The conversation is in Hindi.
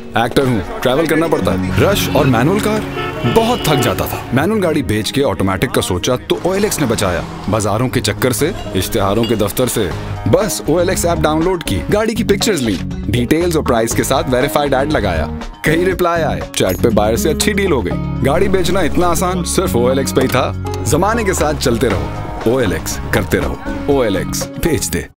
एक्टर हूँ, ट्रैवल करना पड़ता है। रश और मैनुअल कार, बहुत थक जाता था। मैनुअल गाड़ी बेच के ऑटोमेटिक का सोचा तो OLX ने बचाया। बाजारों के चक्कर से, इश्तिहारों के दफ्तर से, बस OLX ऐप डाउनलोड की, गाड़ी की पिक्चर्स ली, डिटेल्स और प्राइस के साथ वेरीफाइड ऐड लगाया, कई रिप्लाई आए, चैट पे बायर से अच्छी डील हो गई। गाड़ी बेचना इतना आसान सिर्फ OLX पे ही था। जमाने के साथ चलते रहो, OLX करते रहो, OLX बेच दे।